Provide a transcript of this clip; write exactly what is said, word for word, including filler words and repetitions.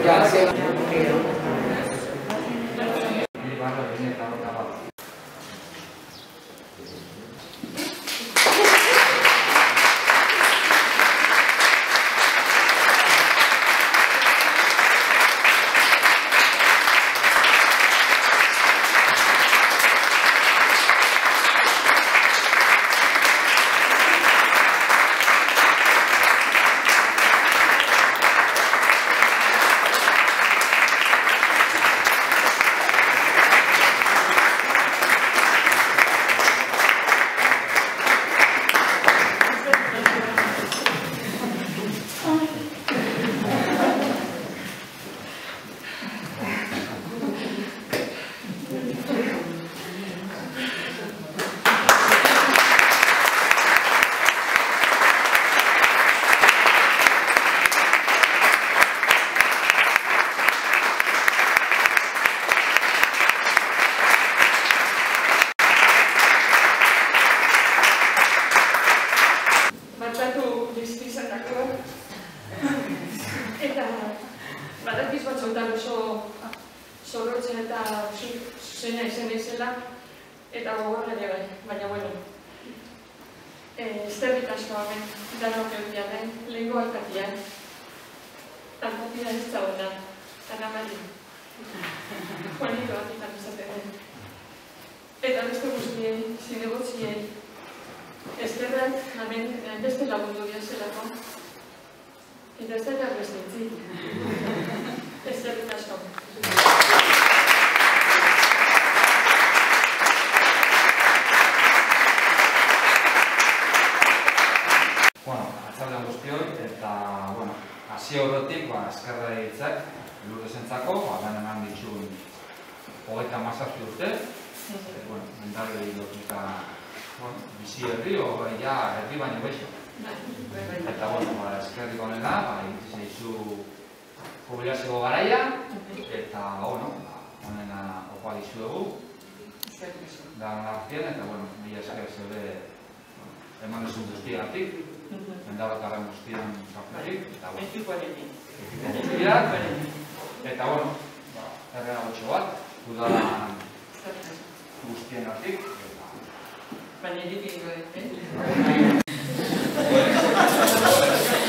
Eta badakiz batzuetan oso zorrotzen eta zuzena izan izela eta gogorra ere bai, baina bueno. Eskerrik asko hemen, danok eutiaren, lehengo alkatian. Alkatia ez zauna, Ana Mari. Juanito bat izan izaten den. Eta beste guztien, zinegotzien, eskerrak hemen beste lagundu biazelako. Eta ez da beste eskerrik asko. Bueno, atzaldean guztioi, eta, bueno, hasi horretik, ba, eskerra egitzak, lurrezentzako, ba, lan eman ditxun hogeita hamazazpi urte, bueno, mendarri lotuta, bueno, bizi herri, o, ja, herri baino beixo. Eta, bueno, ba, eskerrik honena, ba, egitzi zeizu jubilazio garaia, eta, bueno, honena opoa dizuegu, da honartien, eta, bueno, mila esker zeure eman duzun guztiagatik, mendabakarren guztian zaferik, eta, bueno, eta, bueno, errena gutxo bat, udalan guztien gatik, baina egitik, eh?